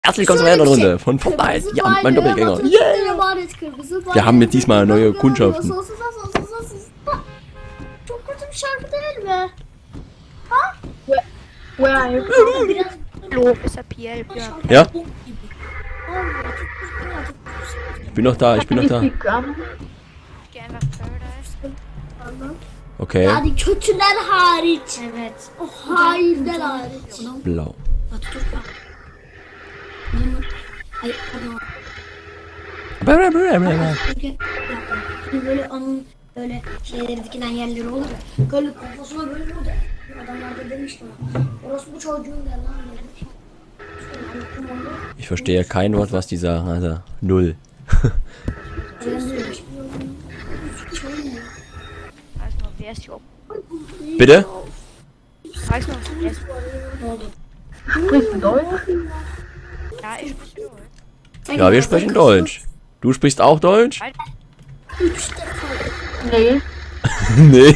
Herzlich willkommen zur weiteren Runde von Fortnite. Ja, mein Doppelgänger. Yeah. Wir haben jetzt diesmal neue Kundschaften. Çok kötü bir şarkı değil mi? Where are you? Hallo, SAPL. Ja? Ich bin noch da, ich bin noch da. Geh einfach Paradise. Okay. Yani kötüler hariç. Evet. O hainler hariç. Blau. Ay, pardon. Böyle onun böyle şeyleri dikilen yerleri olur ya. Böyle kafasına böyle oldu. Adamlar da demiş bana. Orası bu çocuğun der lan demiş. Ich verstehe kein Wort, was die sagen. Also, null. Weiß noch, wer ist hier oben? Bitte? Weiß noch, wer ist Sprichst du Deutsch? Ja, ich spreche Deutsch. Ja, wir sprechen Deutsch. Du sprichst auch Deutsch? Nee. Nee.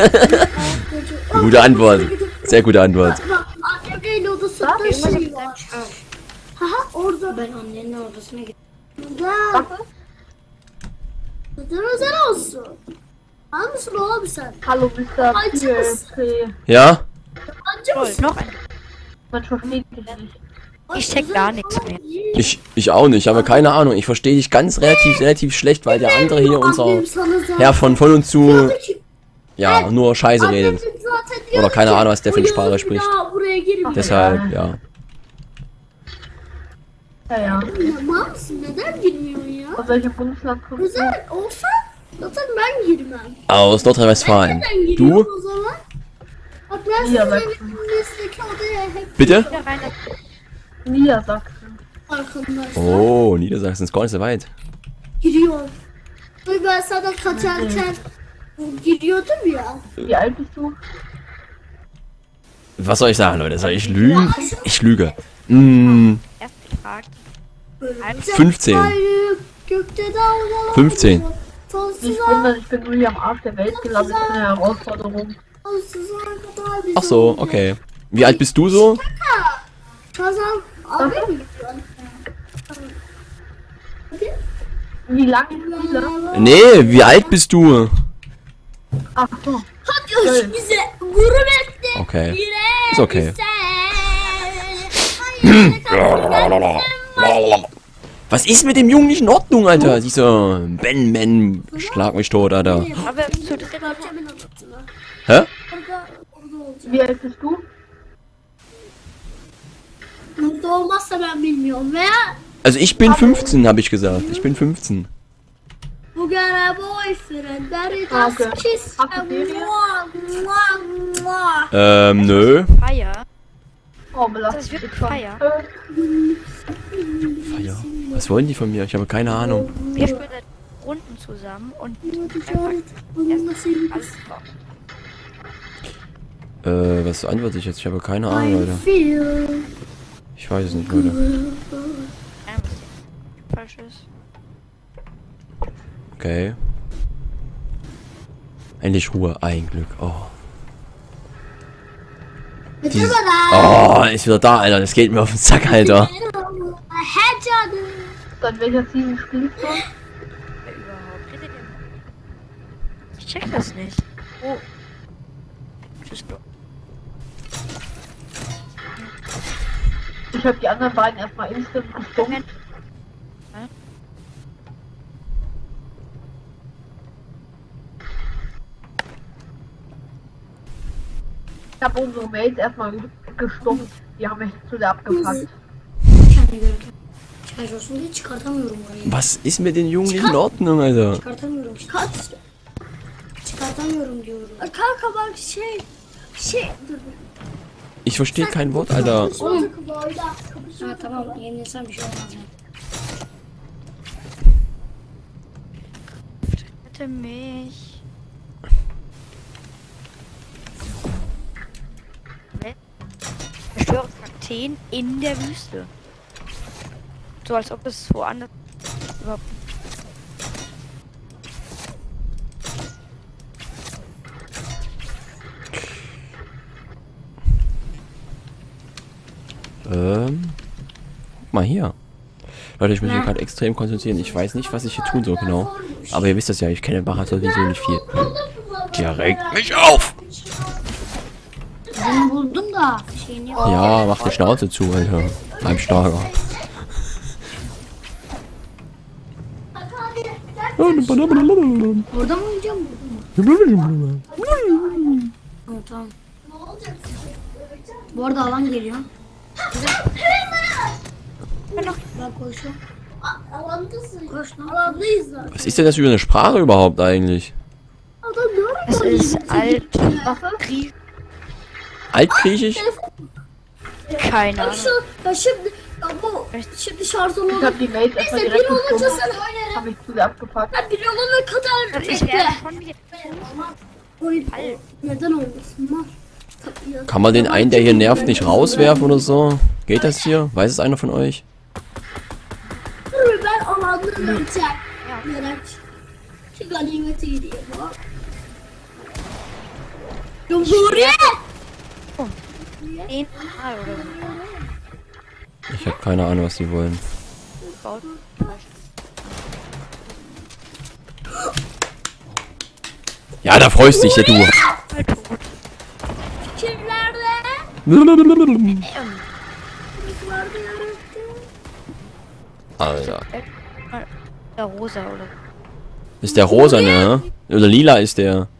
Gute Antwort. Sehr gute Antwort. Annemin odasında şey var. Haha orada. Ben annenin odasına gittim. Neden? Neden özel olsun? Var mısın oğlum sen? Hallo, Mr. PLC. Ja? Ancı Toll, mısın? noch ein. Man versteht dich nicht. Ich check gar nichts mehr. Ich auch nicht, aber keine Ahnung. Ich verstehe dich ganz relativ schlecht, weil der andere hier, unser Herr von und zu, ja, nur Scheiße redet. Oder keine Ahnung, was der für eine Sprache spricht. Deshalb, ja. Ja. Tamam mısın? Neden girmiyorsun ya? Aus welchem Bundesland kommst du? Özel olsa zaten ben girmem. Aus Nordrhein-Westfalen. Neden giriyorum Du? o zaman? Bak ben size mesleki odaya hep Bitte? Wieder rein. Niedersachsen. arkadaşlar Oh, Niedersachsen ist gar nicht so weit. giriyorum. Ve ben sana kaçarken giriyordum ya. Wie alt bist du? Was soll ich sagen, Leute? Soll ich lügen? Ich lüge. Mm, Erst gefragt. 15. Gökte dağlar. 15. Sonsuz Nicht wundern, ich bin nur hier am Arsch der Welt gelandet. Das ist eine Herausforderung. kadar bir Ach so, okay. Wie alt bist du so? Kazan abi mi? Wie lange Spiele? Nee, wie alt bist du? Ach so. Hadi bize gurbette. Okay. Bire Ist okay. Was ist mit dem Jungen nicht in Ordnung, Alter? Dieser Ben, schlag mich tot, Alter. Aber zu dritt. Hä? Wie alt bist du? Mutlu olmazsa ben bilmiyorum ve Also ich bin 15, habe ich gesagt. Ich bin 15. bu gene boyfriend beni Okay. das kiss Hast du Ferien? Nö. Feier. Oh, Das belastet wird mich schon. Feier. Ja. Was wollen die von mir? Ich habe keine Ahnung. Wir spielen seit Runden zusammen und einfach erst alles drauf. Was antworte ich jetzt? Ich habe keine Ahnung, Leute. Ich weiß es nicht, Leute. Ja, was falsch ist. Okay. Endlich Ruhe. Ein Glück. Oh. Dieses... Oh, ist wieder da, Alter. Das geht mir auf den Sack, Alter. Seit welcher Season spielst du? Wer überhaupt redet ihr? Ich check das nicht. Oh. Tschüss, Bro. Ich habe die anderen beiden erstmal instant gestummt. Ich habe unsere Mates erstmal gestummt. Die haben mich zu der abgepackt. Şarj diye çıkartamıyorum orayı. Was ist mit den Jungen nicht in Ordnung, Alter? Çıkartamıyorum. Çıkartamıyorum diyorum. Kanka bak dur. Ich verstehe kein Wort, Alter. Ha tamam yenilsem bir şey olmaz yani. Bitte mich. Verschwörungskakteen in der Wüste. So als ob es woanders überhaupt. Guck mal hier. Leute, ich muss mich gerade extrem konzentrieren. Ich weiß nicht, was ich hier tun soll genau. Aber ihr wisst das ja, ich kenne Bacher sowieso nicht viel. Der regt mich auf! Ben buldum da. Şeyini yok. Ja, mach die Schnauze zu, Alter. Beim Starker. Burada mı oynayacağım? Burada mı? Tamam tamam. Bu arada alan geliyor. Bak koşuyor. Alandasın. Koş lan. Alandayız lan. Was ist denn das für eine Sprache überhaupt eigentlich? Das ist Altgriechisch. Altgriechisch? Keine Ahnung. Ya şimdi şarj Ich olmadı. hab die Mates erstmal Neyse direkt bir olunca geschoben. sen Hab ich zu sehr abgepackt. bir olana kadar Das ist bekle. ja schon wieder. Oy, neden olmasın lan? Kann man den einen, der hier nervt, nicht rauswerfen oder so? Geht das hier? Weiß es einer von euch? Ben alandan öter. Yarak. Şu ganimeti gidiyor bak. Buraya. Den Mal oder so. Ich habe keine Ahnung, was die wollen. Baut. Ja, da freust dich, ja du. Halt tot. Kimlerde? Alter. Der Rosa oder. Ist der rosa, ne? Oder lila ist der. Ya.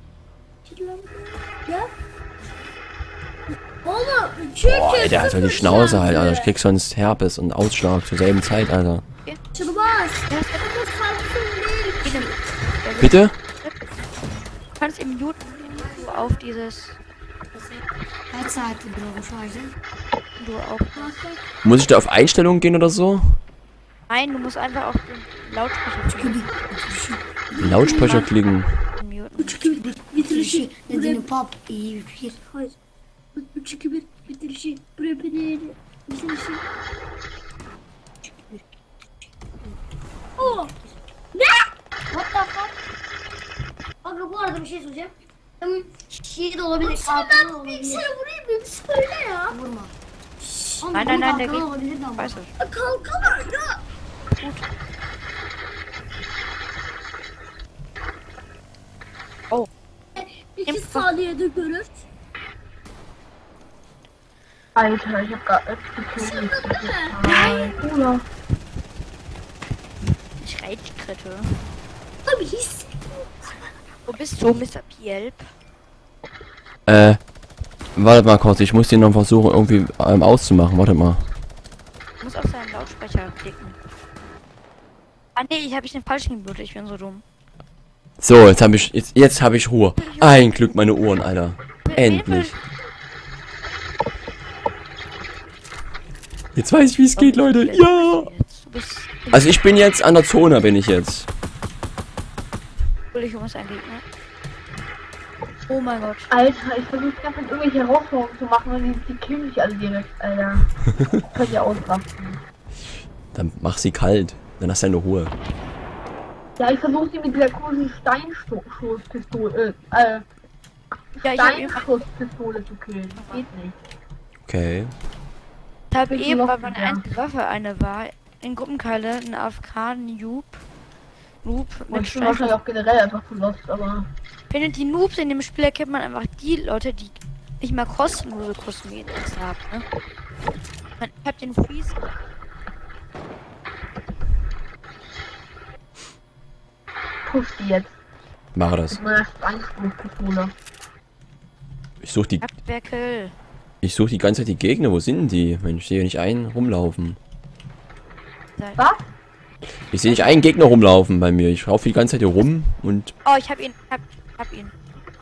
Oğlum çünkü Boah, Alter, halt die Schnauze halt, Alter. Ich krieg sonst Herpes und Ausschlag zur selben Zeit, Alter. Çıkmaz. Bitte? Du kannst im Mute so auf dieses. Kaç saattir bu şarjı? Du auf. Muss ich da auf Einstellungen gehen oder so? Nein, du musst einfach auf den Lautsprecher klicken. Lautsprecher klicken. Muten. Bitirişi. Dediğini pop iyi bir fikir. Hayır. 3 2 1 bitirişi. Buraya bitirişi. Oh. Ne? What the fuck? Abi bu arada bir şey söyleyeceğim. Şey de olabilir. Ben bilgisayara vurayım mı? Söyle ya. Vurma. Nein, der geht. Olabilir de ama. Weiß es. Kalkamar ya. Oh. 2 saniyede görür. Alter, ich hab grad gekillt. Nein. Bruder. Schreitkrette. Abi his. Wo bist du, Mr. Pielp? Wartet mal kurz, ich muss den noch versuchen irgendwie auszumachen. Wartet mal. Du musst auf seinen Lautsprecher klicken. Ah nee, ich habe den falschen geblutet, ich bin so dumm. So, jetzt habe ich Ruhe. Ein Glück meine Ohren, Alter. Endlich. Jetzt weiß ich, wie es geht, Leute. Ja. Du bist. Also ich bin jetzt an der Zone, bin ich jetzt. Ich muss ein Gegner. Oh mein Gott. Alter, ich versuche die ganze Zeit irgendwelche Herausforderungen zu machen und die killen mich alle direkt, Alter. Könnt ihr ausrasten. Dann mach sie kalt. Dann hast du eine Ruhe. Ja, ich versuche sie mit dieser komischen Steinschusspistole, Ja, ich habe eben, Steinschusspistole zu killen. Das geht nicht. Okay. weil meine einzige Waffe eine war, in Gruppenkeile ein AFK-Noob. Und Mit ich bin wahrscheinlich auch generell einfach zu lost, aber... Findet die Noobs in dem Spiel, erkennt man einfach die Leute, die nicht mal kostenlose Kosmetik haben, ne? Ich hab den Freeze. Push die jetzt. Mache das. Mit meiner Steinschusspistole. Abwerkel. Ich suche die ganze Zeit die Gegner. Wo sind denn die? Mensch, ich sehe nicht einen rumlaufen. Was? Ich sehe nicht einen Gegner rumlaufen bei mir. Ich laufe die ganze Zeit hier rum und... Oh, ich hab ihn. Hab ihn.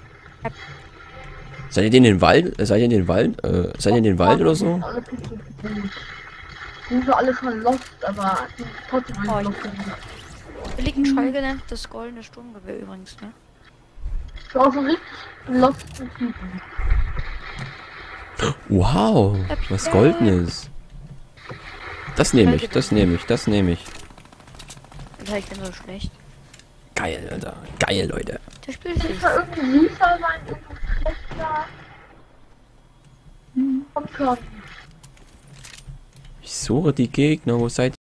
Seid ihr in den Wald? Seid ihr in den Wald? Seid ihr in den Wald oder so? Alle sind gut. Die sind so alle schon lost, aber die sind trotzdem Oh, nicht lost. Billig ein Scheu genannt, das goldene Sturmgewehr übrigens, ne? Ich war so richtig losten Typen. Wow, was Goldenes. Das nehme ich, das nehme ich, das nehme ich. Alter, ich bin so schlecht. Geil, Alter. Geil, Leute. Der spielt sich. Ich war irgendwie süßer sein, irgendwie schlechter. Komm schon. Ich suche die Gegner, wo seid ihr?